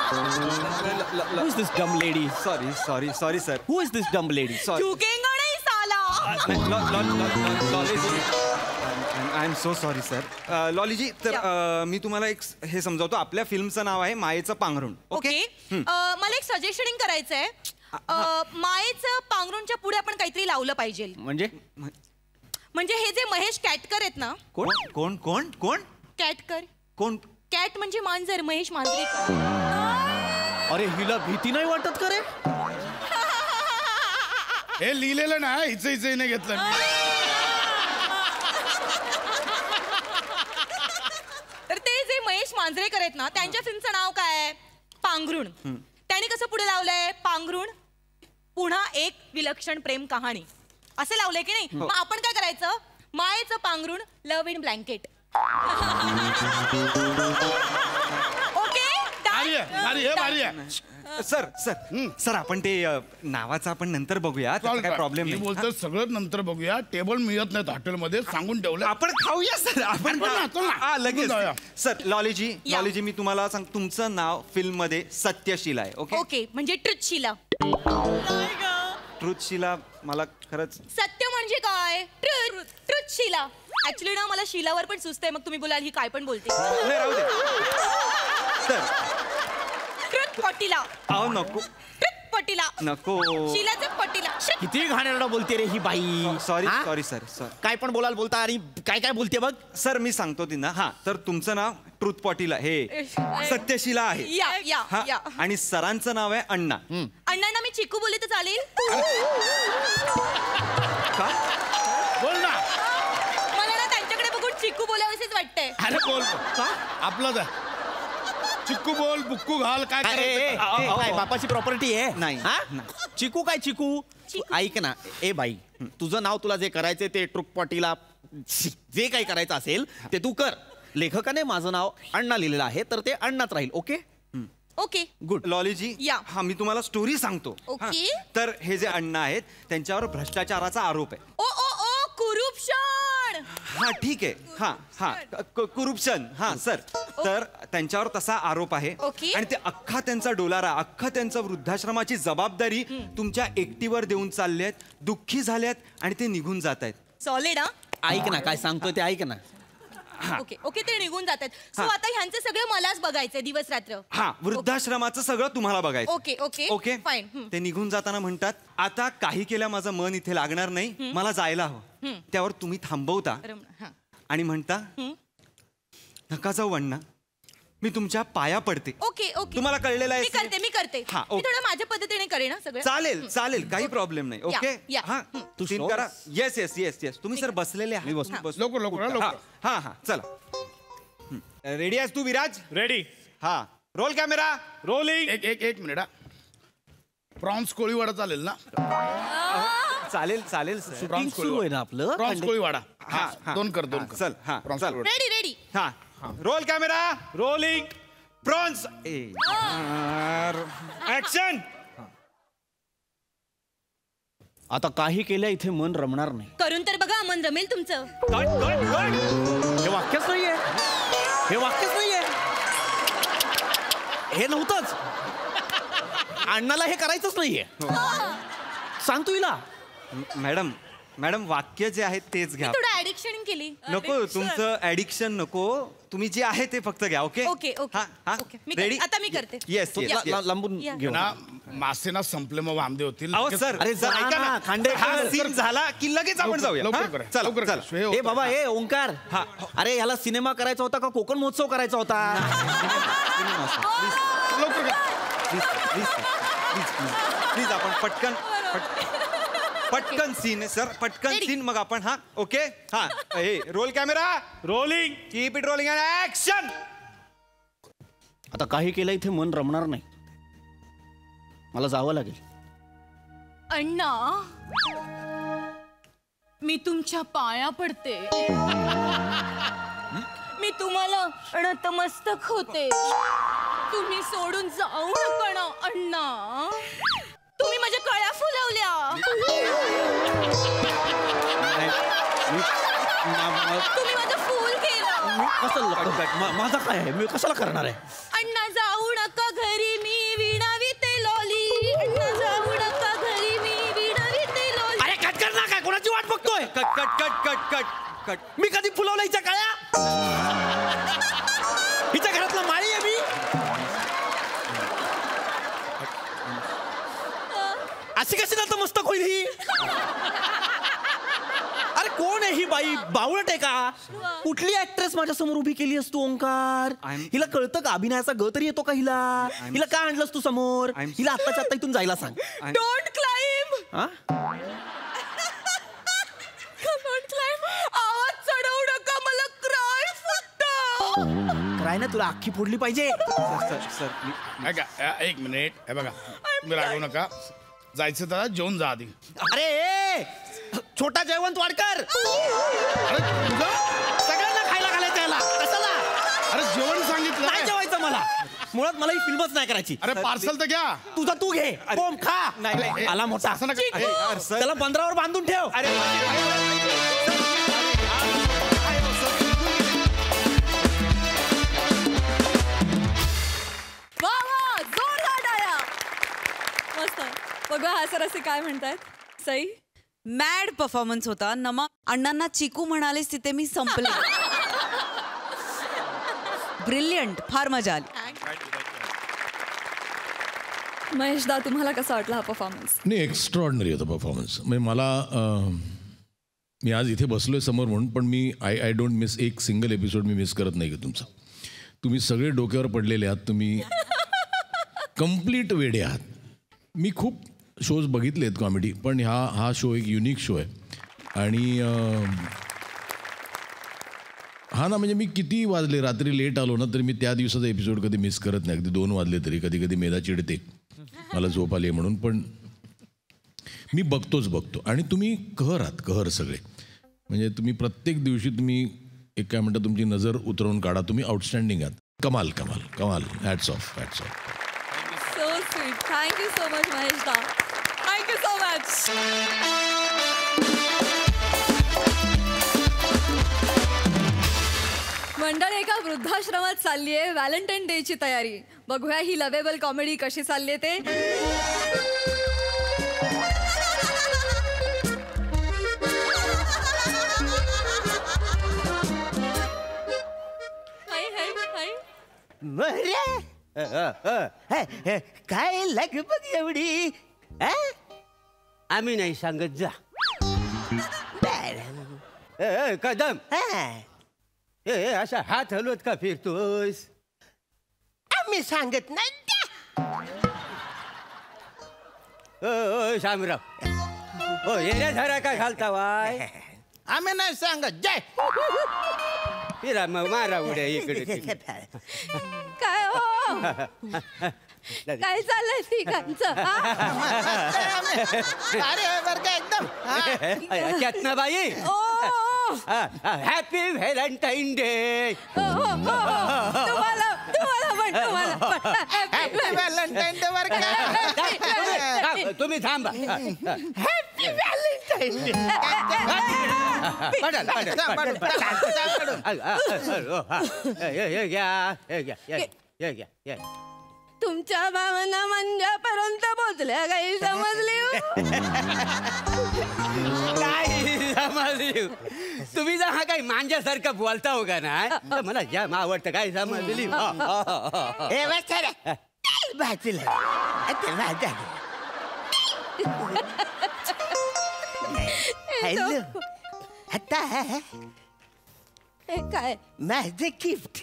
Who is this dumb lady? Sorry sorry sorry sir. Who is this dumb lady? Sorry. झुकेंगा नहीं I am so sorry sir. लॉलीजी, तर अ, मी तुम्हाला एक स- हे समजावतो. आपल्या फिल्मचं नाव आहे मायेचं पांघरुण. ओके. मला एक सजेशनिंग करायचंय. मायेचं पांघरुणच्या पुढे आपण काहीतरी लावलं पाहिजे. म्हणजे म्हणजे हे जे महेश कॅटकर आहेत ना. कोण कोण कोण कोण कॅटकर. कोण? कॅट म्हणजे मांजर. महेश मांजरेकर. अरे हिला भीती नाही वाटत का रे? हे लिहिलेलं ना हिचं हिचं हिने घेतलं. तर ते जे महेश मांजरेकर आहेत ना त्यांच्या फिल्मचं नाव काय आहे? पांघरुण. त्यांनी कसं पुढे लावलंय? पांघरुण पुन्हा एक विलक्षण प्रेम कहाणी असं लावलंय की नाही? मग आपण काय करायचं? मायेचं पांघरुण love in blanket. Okay. Sir sir sir आपण ते अ, नावाचं आपण नंतर बघूया. त्याचा काय प्रॉब्लेम नाही. बोलतो सगळं नंतर बघूया. टेबल मिळत नाहीत हॉटेलमध्ये, सांगून ठेवलं. आपण खाऊया सर. आपण चल ना, चल ना. हा, लगेच. जाऊया. सर लॉलीजी, लॉलीजी मी तुम्हाला सांग, तुमचं नाव फिल्म मध्ये सत्यशीला आहे. Okay okay. म्हणजे ट्रुथशिला. ट्रुथशीला मला खरंच सत्य म्हणजे काय? ट्रुथ. ट्रुथशिला. ऍक्च्युली ना मला शिलावर पण सुचतंय. मग तुम्ही बोलाल ही काय पण बोलते. नाही, राहू दे. Sir truth पटीला. अहो नको ट्रुथ पटीला. नको. शिलाचं पटीला. शिट. किती घाणेरडा बोलते रे ही बाई. सॉरी हा? सॉरी सर सर काय पण बोलाल बोलता आणि काय काय बोलते बघ. सर मी सांगतो तिना. हा, तर तुमचं नाव ट्रुथ पॉटीला हे सत्यशीला आहे. या या हा, या. आणि सरांचं नाव आहे अण्णा. अण्णांना मी चिकू बोलले तर चालेल? का? बोल ना. मला ना त्यांच्याकडे बघून चिकू बोलावंसच वाटतंय. अरे बोल का आपलं जा. चिक्कू बोल, बुक्कू घाल, काय काय ए, ए, काय बापाची प्रॉपर्टी आहे? नाही. हा? चिकू काय चिकू? ऐक ना ए बाई, तुझं नाव तुला जे करायचंय ते ट्रुक पाटीला जे काही करायचं असेल ते तू कर. लेखकाने माझं नाव अण्णा लिहिलेलं आहे तर ते अण्णाच राहील. Okay okay. गुड. लॉलीजी, या. हा मी तुम्हाला स्टोरी सांगतो. ओके. हा, तर हे जे अण्णा आहेत त्यांच्यावर भ्रष्टाचाराचा आरोप आहे. ओ ओ ओ कुरुपशन. हा ठीक आहे. हा हा कुरुपशन. हा सर, तर त्यांच्यावर तसा आरोप आहे. ओके. आणि ते अख्खा त्यांचा डोलारा, अख्खा त्यांचा वृद्धाश्रमाची जबाबदारी तुमच्या एकटीवर देऊन चालले आहेत. दुःखी झालेत आणि ते निघून जात आहेत. सॉलिड. ऐक ना काय सांगतोय ते ऐक ना. Okay okay. ते निघून जातात. सो आता ह्यांचं सगळं मलाच बघायचंय दिवस रात्र. हा, वृद्धाश्रमाचं सगळं तुम्हाला बघायचं. Okay okay okay fine. ते निघून जाताना म्हणतात, आता काही केल्या माझं मन इथे लागणार नाही, मला जायला हवं. त्यावर तुम्ही थांबवता आणि म्हणता, नका जाऊ अण्णा, मी तुमच्या पाया पडते. Okay okay. तुम्हाला कळलेलं आहे? मी करते मी करते. हा, मी ओके. थोडं माझ्या पद्धतीने करेन ना सगळं. चालेल चालेल, काही प्रॉब्लेम नाही. या, ओके. या. हा, तू सीन करा. Yes yes yes yes. तुम्ही सर बसलेले आहात. लवकर लवकर हा हा हा चला. रेडी आहेस तू विराज? रेडी. हा, रोल कॅमेरा रोलिंग. एक एक एक मिनिट. प्रॉन्स कोळीवाडा चालेल ना? चालेल चालेल सर. प्रॉन्स सुरू आहे ना आपलं. प्रॉन्स कोळीवाडा. हा हा दोन कर दोन कर. चल. हा चल. Ready ready. हा, roll camera rolling. Prawns action. आता काही केल्या इथे मन रमणार नाही. करून तर बघा, मन रमेल तुमचं. Cut cut cut. हे वाक्यच नाहीये. हे वाक्यच नाहीये. हे नव्हतंच. अण्णाला हे करायचंच नाहीये. सांग तू हिला. मॅडम मॅडम वाक्य जे आहेत तेच घ्या. थोडं ऍडिक्शन केली. नको तुमचं ऍडिक्शन नको. तुम्ही जे आहे ते फक्त घ्या. Okay okay okay. हा हा ओके. मी रेडी. करते. आता मी करते. Yes yes. लांबून या. घेऊ ना मासे ना संपले मग वांदे होतील. अहो सर, अरे सर, जा ऐका ना, ना. खांडेकर. हा सीन झाला की लगेच आपण जाऊया. लवकर हा? करा. चला लवकर चला. करा. ए बाबा ए ओंकार. हा. अरे ह्याला सिनेमा करायचा होता का कोकण महोत्सव करायचा होता? लवकर करा. Please please please please please आपण पटकन पट- पटकन सीन सर, पटकन सीन. मग आपण हा ओके. हा हे roll camera rolling. Keep it rolling and action. आता काही केलं इथे मन रमणार नाही. मला जावं लागेल. अण्णा, मी तुमच्या पाया पडते. मी तुम्हाला नतमस्तक होते. तुम्ही सोडून जाऊ नका ना अण्णा. तुम्ही माझ्या कळ्या फुलवल्या. तुम्ही माझं फूल केलं. मी कसं मा- माझा काय आहे? मी कशाला करणार आहे? अण्णा जाऊ नका घरी, मी विणावीते लॉली. अण्णा जाऊ नका घरी, मी विणावीते लॉली. अरे कट कर ना. काय कोणाची वाट बघतोय. Cut cut cut cut cut cut. मी कधी फुलवलं हिच्या काळ्या? हिच्या घरातला माळी आहे मी. अशी कशी नतमस्तक होईल ही? अरे कोण आहे ही बाई? बावळट आहे का? कुठली ऍक्ट्रेस माझ्या समोर उभी केली असतो ओंकार? हिला कळतं का अभिनयाचा ग तरी येतो का हिला? हिला काय आणलंस तू समोर? हिला आत्ताच्या आत्ता इथून जायला सांग. Don't climb. Don't climb. आवाज चढवू नका, मला क्राय फुटतं. काय ना तुला अख्खी फोडली पाहिजे. एक मिनिट हे बघा, तुम्ही रागवू नका. जायचं तर जेवून जा आधी. अरे ए, छोटा जयवंत वाडकर, सगळ्यांना खायला घालायचं याला. कशाला? अरे जेवण सांगितलं. नाही जेवायचं मला. मुळात मला ही फिल्मच नाही करायची. अरे पार्सल तर घ्या. तुझा तू घे. कोंब खा. नाही आला मोठा. त्याला पंधरावर बांधून ठेव. अरे वा वा, जोरदार टाळ्या. मस्त. बघा हा सर असे काय म्हणतायत. सई मॅड परफॉर्मन्स होता. नमा अण्णांना चिकू म्हणालेस तिथे मी संपले. ब्रिलियंट. फार मजा आली. महेशदा तुम्हाला कसा वाटला हा परफॉर्मन्स? नाही, एक्स्ट्रॉर्डनरी होता परफॉर्मन्स. म्हणजे मला अं, मी आज इथे बसलोय समोर म्हणून, पण मी आय आय डोंट मिस एक सिंगल एपिसोड मी मिस करत नाही का तुमचा. तुम्ही सगळे डोक्यावर पडलेले आहात. तुम्ही कम्प्लीट वेडे आहात. मी खूप शोज बघितले आहेत कॉमेडी, पण हा हा शो एक युनिक शो आहे. आणि अं, हा ना, म्हणजे मी किती वाजले रात्री लेट आलो ना, तरी मी त्या दिवसाचा एपिसोड कधी मिस करत नाही. अगदी दोन वाजले तरी कधी कधी मेधा चिडते मला झोप आली म्हणून, पण मी बघतोच बघतो. आणि तुम्ही कहर आहात, कहर सगळे. म्हणजे तुम्ही प्रत्येक दिवशी तुम्ही एक काय म्हणता तुमची नजर उतरवून काढा. तुम्ही आउटस्टँडिंग आहात. कमाल कमाल कमाल. Hats off hats off. So sweet. Thank you so much महेशदा. Thank you so much. मंडळी एका वृद्धाश्रमात चालली आहे व्हॅलेंटाईन डे ची तयारी. बघूया ही लवेबल कॉमेडी कशी चालली ते. हाय हाय हाय. काय लगबग एवढी? आम्ही नाही सांगत जा. कदम ए असा हात हलवत का फिरतोस? आम्ही सांगत नाही. ओ शामराव, हो येण्या धरा का घालता वाय? आम्ही नाही सांगत. जय फिरा मग मारा उड्या इकडे. काय हो? काय चाललंय तिघांचं? अरे बरं का एकदम बाई. Happy Valentine day. तुम्हाला तुम्हाला पण तुम्हाला पण हॅपी व्हॅलेंटाईन डे. बरं का तुम्ही थांबा. Happy Valentine day. तुमच्या भावना मंजापर्यंत पोचल्या. काही समजली? काय समजली? तुम्ही जर हा काही मांजासारखं बोलता हो का ना, तर मला जाम आवडतं. काय समजली? हॅलो, आता काय माझं गिफ्ट.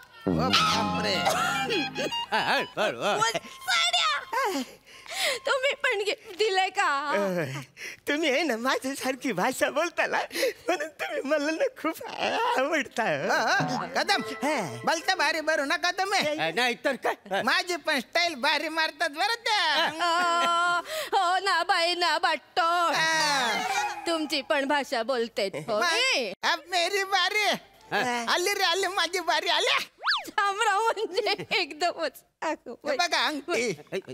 तुम्ही पण गिफ्ट दिलंय का? तुम्ही आहे ना माझ्यासारखी भाषा बोलताना, म्हणून तुम्ही मला ना खूप आवडता. कदम बोलता भारी भरू नका तुम्ही. नाही तर काय, माझी पण स्टाईल भारी मारतात बरं त्या. हो ना बाई ना बाट्टो, तुमची पण भाषा बोलते. अब मेरी बारी आली रे, आली माझी बारी. आल्या शामराव म्हणजे एकदमच बघा अंगठी.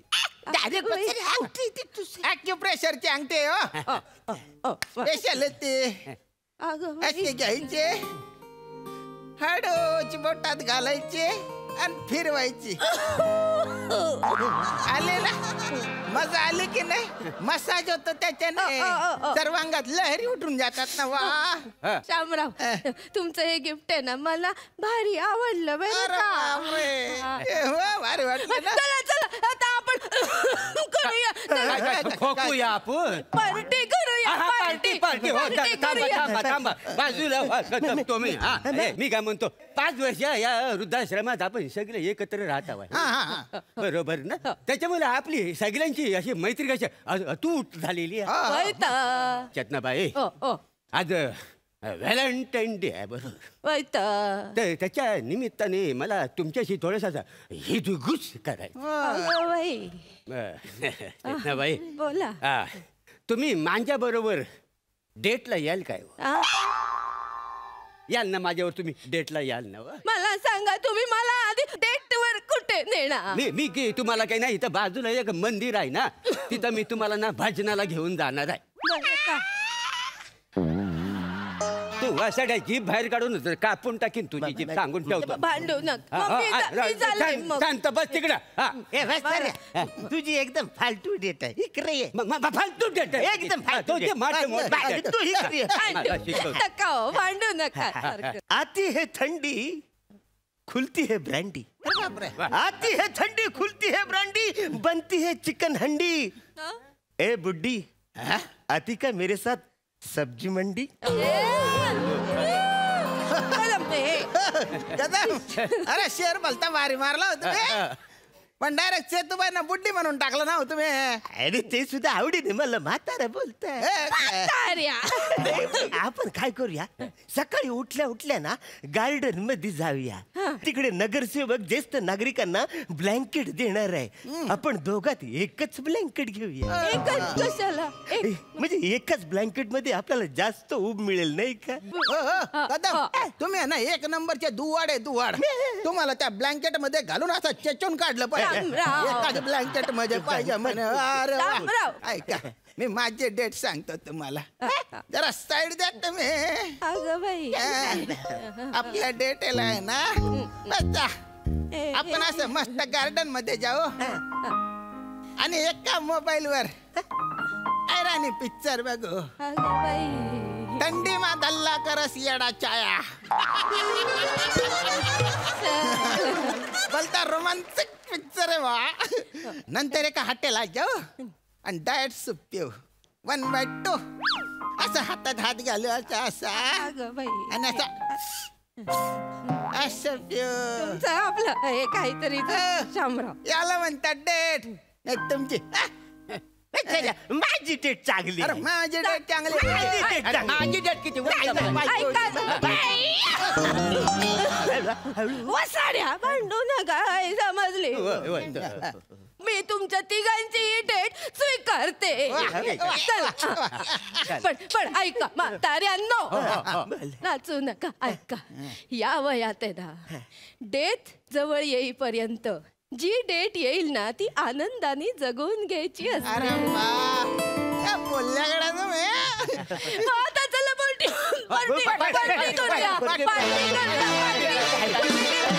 अंगठी प्रेशरची अंगठी हो, स्पेशल ते. असे घ्यायचे, हळूची बोटात घालायचे आणि फिरवायची. आले ना मजा आली की नाही? मसाज होतो त्याच्याने सर्वांगात लहरी उठून जातात ना. वा शामराव, तुमचं हे गिफ्ट आहे ना मला भारी आवडलं बरं का. भारी वाटलं ना. चला चला आता आपण करूया खोकूया आपण. पार्टी करूया. पार्टी पार्टी हो थांबा थांबा थांबा बाजूला व्हा तुम्ही. हा मी काय म्हणतो, पाच वर्ष या वृद्धाश्रमात आपण सगळे एकत्र राहत आहोत बरोबर ना. त्याच्यामुळे आपली सगळ्यांची अशी मैत्री कशी अतूट झालेली आहे. चेतनाबाई, आज व्हॅलेंटाईन डे आहे बरोबर. तर त्याच्या निमित्ताने मला तुमच्याशी थोडंसं हितगुज करायचं. चेतनाबाई बोला. तुम्ही माझ्या बरोबर डेटला याल काय? याल ना माझ्यावर? तुम्ही डेटला याल ना? मला सांगा तुम्ही मला आधी डेट वर कुठे नेणार? मी मी की तुम्हाला काही नाही, इथं बाजूला एक मंदिर आहे ना, तिथं मी तुम्हाला ना भजनाला घेऊन जाणार आहे. तू वासाड्या जीभ बाहेर काढून कापून टाकीन तुझी जीभ, सांगून ठेवतो. भांडू नका. शांत बस तिकडं. तुझी एकदम फालतू डेट आहे. इकडे ये. फालतू डेट आहे एकदम भांडू नका. आती है थंडी खुलती है ब्रांडी. आती है ठंडी खुलती है ब्रांडी बनती है चिकन हंडी. ए बुड्ढी, आती का मेरे साथ सब्जी मंडी. अरे शेर बोलता मारी मारला होता पण डायरेक्ट सेतुबाई ना बुड्डी म्हणून टाकलं ना तुम्ही. अरे ते सुद्धा आवडीने मला म्हातारा बोलताय. आपण काय करूया, सकाळी उठल्या उठल्या ना गार्डन मध्ये जाऊया. तिकडे नगरसेवक ज्येष्ठ नागरिकांना ब्लँकेट देणार आहे. आपण दोघात एकच ब्लँकेट घेऊया. कशाला? म्हणजे एकाच ब्लँकेट मध्ये आपल्याला जास्त ऊब मिळेल नाही का? तुम्ही ना एक नंबरचे दुवाड आहे दुवाड. तुम्हाला त्या ब्लँकेट मध्ये घालून असं चेचून काढलं पाहिजे. एकाच ब्लँकेट मध्ये पाहिजे म्हणे. अरे ऐका, मी माझे डेट सांगतो तुम्हाला, जरा साईड द्या तुम्ही. आपल्या डेटेला आहे ना आपण असं मस्त गार्डन मध्ये जाऊ आणि एका मोबाईल वर ऐराणी पिक्चर बघू. थंडी मा दल्ला करस येडा चाया. बोलता रोमांटिक पिक्चर आहे वा. नंतर एका हॉटेलला जाऊ आणि डाएट सूप पिऊ. वन बाय टू असं हातात हात घालू असा आणि असा असं पिऊ. आपलं हे काहीतरी शामराव याला म्हणतात डेट. तुमची माझी डेट चांगली. अरे माझी डेट चांगली. माझी डेट किती वसाड्या भांडू नका. समजले? मी तुमच्या तिघांची डेट स्वीकारते. पण पण ऐका म्हाताऱ्यांनो, नाचू नका. ऐका, या वयात आहे ना डेट जवळ येईपर्यंत जी डेट येईल ना ती आनंदाने जगून घ्यायची असते. आता चला पार्टी पार्टी पार्टी करूया. पार्टी करूया.